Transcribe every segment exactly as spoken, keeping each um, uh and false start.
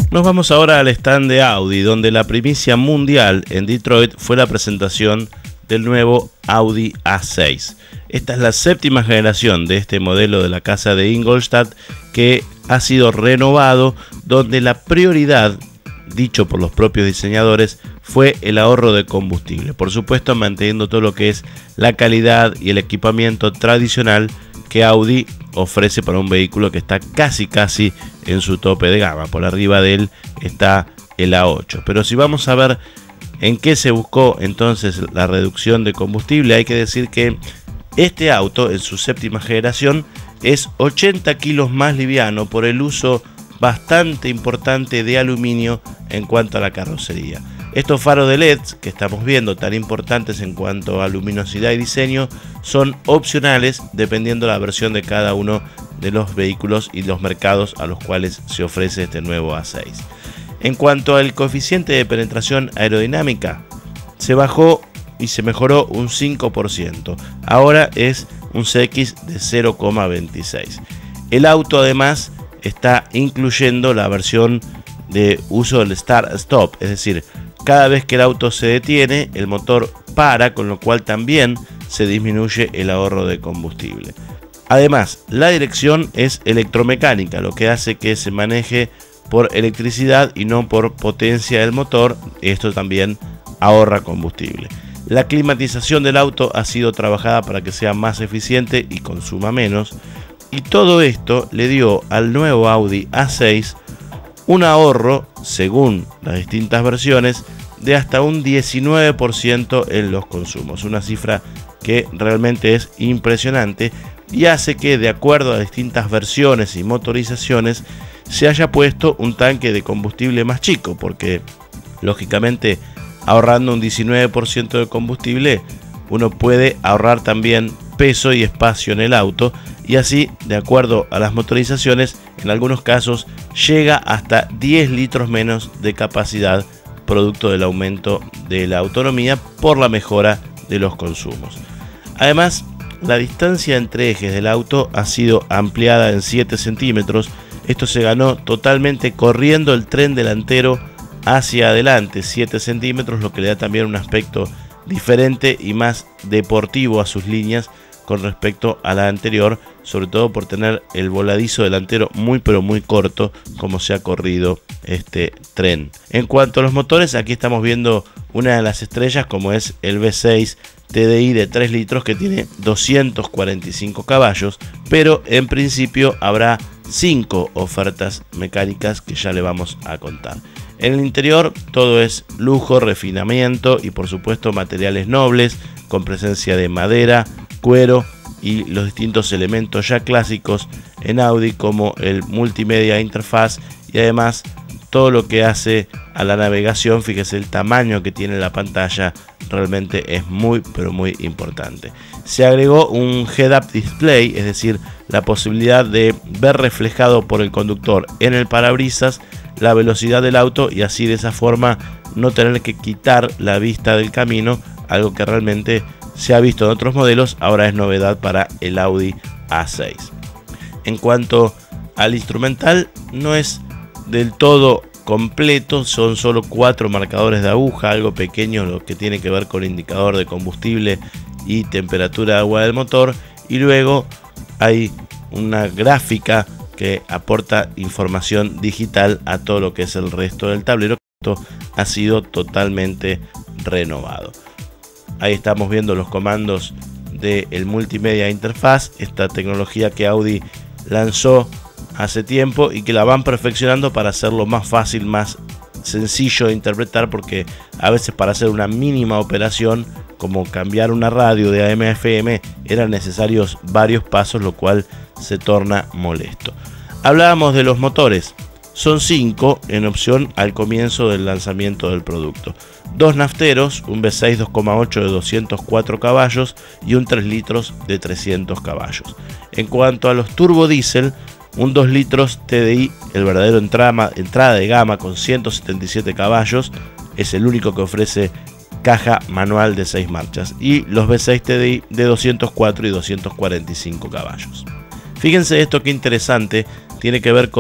Nos vamos ahora al stand de Audi, donde la primicia mundial en Detroit fue la presentación del nuevo Audi A seis. Esta es la séptima generación de este modelo de la casa de Ingolstadt, que ha sido renovado, donde la prioridad, dicho por los propios diseñadores, fue el ahorro de combustible. Por supuesto, manteniendo todo lo que es la calidad y el equipamiento tradicional que Audi ofrece para un vehículo que está casi casi en su tope de gama. Por arriba de él está el A ocho. Pero si vamos a ver en qué se buscó entonces la reducción de combustible, hay que decir que este auto en su séptima generación es ochenta kilos más liviano por el uso bastante importante de aluminio en cuanto a la carrocería. Estos faros de L E D que estamos viendo, tan importantes en cuanto a luminosidad y diseño, son opcionales dependiendo de la versión de cada uno de los vehículos y los mercados a los cuales se ofrece este nuevo A seis. En cuanto al coeficiente de penetración aerodinámica, se bajó y se mejoró un cinco por ciento. Ahora es un C X de cero coma veintiséis. El auto además está incluyendo la versión de uso del Start-Stop, es decir, cada vez que el auto se detiene, el motor para, con lo cual también se disminuye el ahorro de combustible. Además, la dirección es electromecánica, lo que hace que se maneje por electricidad y no por potencia del motor. Esto también ahorra combustible. La climatización del auto ha sido trabajada para que sea más eficiente y consuma menos. Y todo esto le dio al nuevo Audi A seis un ahorro, según las distintas versiones, de hasta un diecinueve por ciento en los consumos. Una cifra que realmente es impresionante y hace que, de acuerdo a distintas versiones y motorizaciones, se haya puesto un tanque de combustible más chico, porque lógicamente ahorrando un diecinueve por ciento de combustible uno puede ahorrar también peso y espacio en el auto, y así, de acuerdo a las motorizaciones, en algunos casos llega hasta diez litros menos de capacidad, producto del aumento de la autonomía por la mejora de los consumos. Además, la distancia entre ejes del auto ha sido ampliada en siete centímetros. Esto se ganó totalmente corriendo el tren delantero hacia adelante, siete centímetros, lo que le da también un aspecto diferente y más deportivo a sus líneas con respecto a la anterior, sobre todo por tener el voladizo delantero muy pero muy corto, como se ha corrido este tren. En cuanto a los motores, aquí estamos viendo una de las estrellas, como es el V seis T D I de tres litros, que tiene doscientos cuarenta y cinco caballos, pero en principio habrá cinco ofertas mecánicas que ya le vamos a contar. En el interior todo es lujo, refinamiento y por supuesto materiales nobles, con presencia de madera, cuero y los distintos elementos ya clásicos en Audi, como el multimedia interfaz y además todo lo que hace a la navegación. Fíjese el tamaño que tiene la pantalla, realmente es muy pero muy importante. Se agregó un head-up display, es decir, la posibilidad de ver reflejado por el conductor en el parabrisas la velocidad del auto y así de esa forma no tener que quitar la vista del camino, algo que realmente se ha visto en otros modelos, ahora es novedad para el Audi A seis. En cuanto al instrumental, no es del todo completo, son solo cuatro marcadores de aguja, algo pequeño, lo que tiene que ver con indicador de combustible y temperatura de agua del motor, y luego hay una gráfica que aporta información digital a todo lo que es el resto del tablero. Esto ha sido totalmente renovado. Ahí estamos viendo los comandos del multimedia interfaz, esta tecnología que Audi lanzó hace tiempo y que la van perfeccionando para hacerlo más fácil, más sencillo de interpretar, porque a veces para hacer una mínima operación como cambiar una radio de A M a F M eran necesarios varios pasos, lo cual se torna molesto. Hablábamos de los motores, son cinco en opción al comienzo del lanzamiento del producto. Dos nafteros, un V seis dos coma ocho de doscientos cuatro caballos y un tres litros de trescientos caballos. En cuanto a los turbo diésel, un dos litros T D I, el verdadero entrada, entrada de gama con ciento setenta y siete caballos, es el único que ofrece caja manual de seis marchas, y los V seis T D I de doscientos cuatro y doscientos cuarenta y cinco caballos. Fíjense esto que interesante, tiene que ver con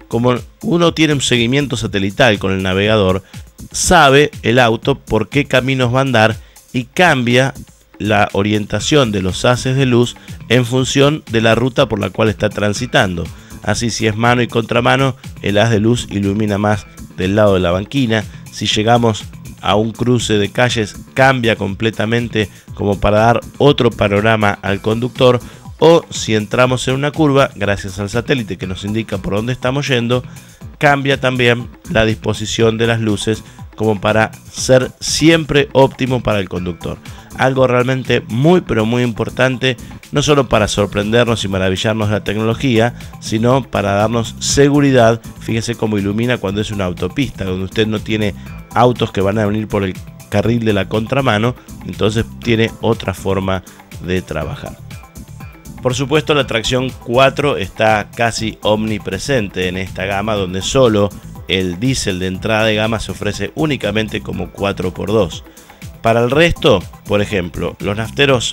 como uno tiene un seguimiento satelital con el navegador, sabe el auto por qué caminos va a andar y cambia la orientación de los haces de luz en función de la ruta por la cual está transitando. Así, si es mano y contramano, el haz de luz ilumina más del lado de la banquina. Si llegamos a un cruce de calles, cambia completamente como para dar otro panorama al conductor. O si entramos en una curva, gracias al satélite que nos indica por dónde estamos yendo, cambia también la disposición de las luces como para ser siempre óptimo para el conductor. Algo realmente muy pero muy importante, no solo para sorprendernos y maravillarnos de la tecnología, sino para darnos seguridad. Fíjese cómo ilumina cuando es una autopista, donde usted no tiene autos que van a venir por el carril de la contramano, entonces tiene otra forma de trabajar. Por supuesto, la tracción cuatro está casi omnipresente en esta gama, donde solo el diésel de entrada de gama se ofrece únicamente como cuatro por dos. Para el resto, por ejemplo, los nafteros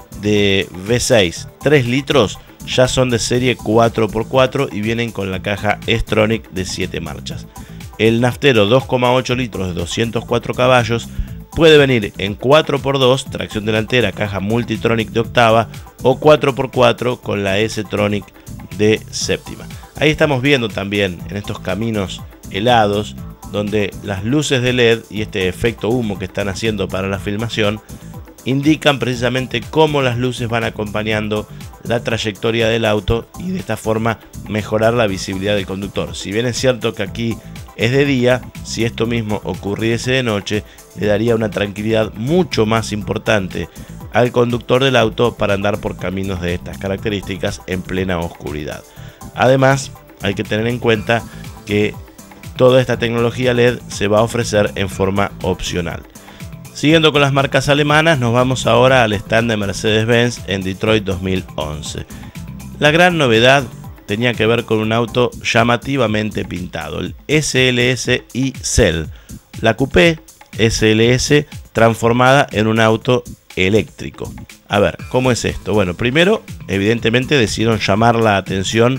de V seis tres litros ya son de serie cuatro por cuatro y vienen con la caja S-Tronic de siete marchas. El naftero dos coma ocho litros de doscientos cuatro caballos puede venir en cuatro por dos, tracción delantera, caja Multitronic de octava, o cuatro por cuatro con la S-Tronic de séptima. Ahí estamos viendo también en estos caminos helados, donde las luces de L E D y este efecto humo que están haciendo para la filmación indican precisamente cómo las luces van acompañando la trayectoria del auto y de esta forma mejorar la visibilidad del conductor. Si bien es cierto que aquí es de día, si esto mismo ocurriese de noche, le daría una tranquilidad mucho más importante al conductor del auto para andar por caminos de estas características en plena oscuridad. Además, hay que tener en cuenta que toda esta tecnología L E D se va a ofrecer en forma opcional. Siguiendo con las marcas alemanas, nos vamos ahora al stand de Mercedes-Benz en Detroit dos mil once. La gran novedad tenía que ver con un auto llamativamente pintado, el S L S i-Cell, la coupé S L S transformada en un auto eléctrico. A ver, ¿cómo es esto? Bueno, primero, evidentemente decidieron llamar la atención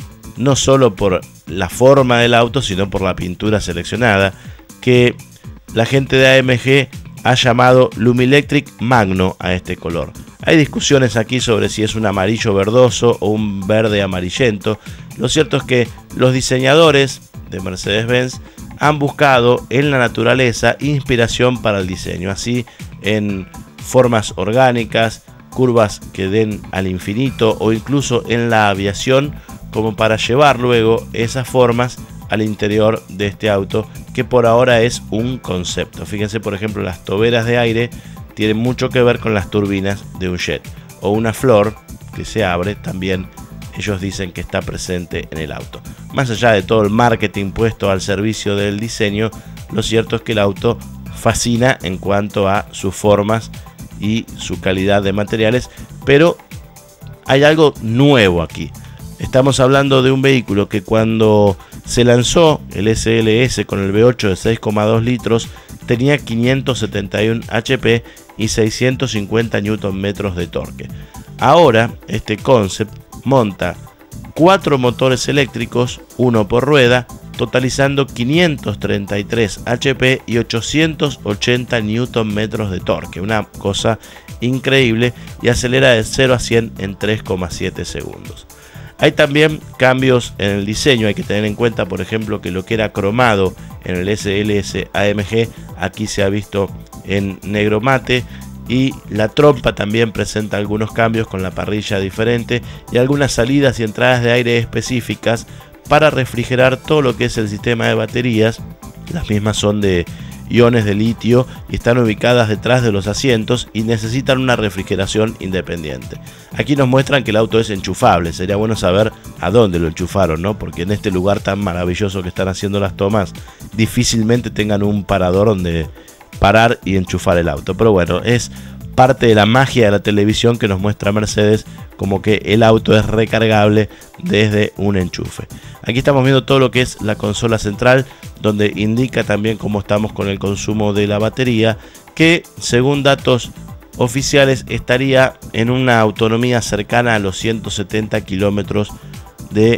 no solo por la forma del auto, sino por la pintura seleccionada, que la gente de A M G ha llamado Lumilectric Magno a este color. Hay discusiones aquí sobre si es un amarillo verdoso o un verde amarillento. Lo cierto es que los diseñadores de Mercedes-Benz han buscado en la naturaleza inspiración para el diseño, así en formas orgánicas, curvas que den al infinito o incluso en la aviación, como para llevar luego esas formas al interior de este auto, que por ahora es un concepto. Fíjense, por ejemplo, las toberas de aire tienen mucho que ver con las turbinas de un jet, o una flor que se abre también, ellos dicen que está presente en el auto. Más allá de todo el marketing puesto al servicio del diseño, lo cierto es que el auto fascina en cuanto a sus formas y su calidad de materiales, pero hay algo nuevo aquí. Estamos hablando de un vehículo que cuando se lanzó el S L S con el V ocho de seis coma dos litros tenía quinientos setenta y uno H P y seiscientos cincuenta newton metros de torque. Ahora este concept monta cuatro motores eléctricos, uno por rueda, totalizando quinientos treinta y tres H P y ochocientos ochenta newton metros de torque, una cosa increíble, y acelera de cero a cien en tres coma siete segundos. Hay también cambios en el diseño. Hay que tener en cuenta, por ejemplo, que lo que era cromado en el S L S A M G aquí se ha visto en negro mate, y la trompa también presenta algunos cambios con la parrilla diferente y algunas salidas y entradas de aire específicas para refrigerar todo lo que es el sistema de baterías. Las mismas son de iones de litio y están ubicadas detrás de los asientos y necesitan una refrigeración independiente. Aquí nos muestran que el auto es enchufable. Sería bueno saber a dónde lo enchufaron, ¿no? Porque en este lugar tan maravilloso que están haciendo las tomas, difícilmente tengan un parador donde parar y enchufar el auto. Pero bueno, es parte de la magia de la televisión que nos muestra Mercedes, como que el auto es recargable desde un enchufe. Aquí estamos viendo todo lo que es la consola central, donde indica también cómo estamos con el consumo de la batería, que según datos oficiales estaría en una autonomía cercana a los ciento setenta kilómetros de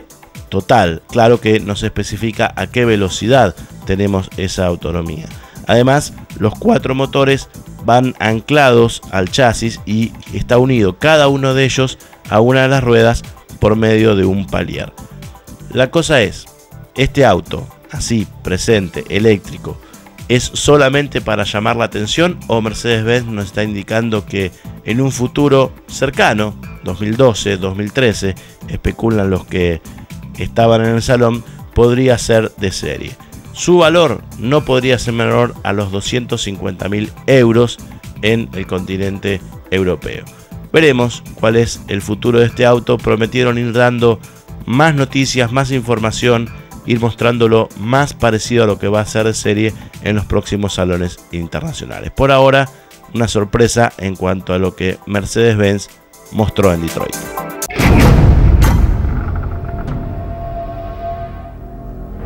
total. Claro que no se especifica a qué velocidad tenemos esa autonomía. Además, los cuatro motores van anclados al chasis y está unido cada uno de ellos a una de las ruedas por medio de un palier. La cosa es, este auto, así presente, eléctrico, ¿es solamente para llamar la atención o Mercedes-Benz nos está indicando que en un futuro cercano, dos mil doce, dos mil trece, especulan los que estaban en el salón, podría ser de serie? Su valor no podría ser menor a los doscientos cincuenta mil euros en el continente europeo. Veremos cuál es el futuro de este auto. Prometieron ir dando más noticias, más información, ir mostrándolo más parecido a lo que va a ser de serie en los próximos salones internacionales. Por ahora, una sorpresa en cuanto a lo que Mercedes-Benz mostró en Detroit.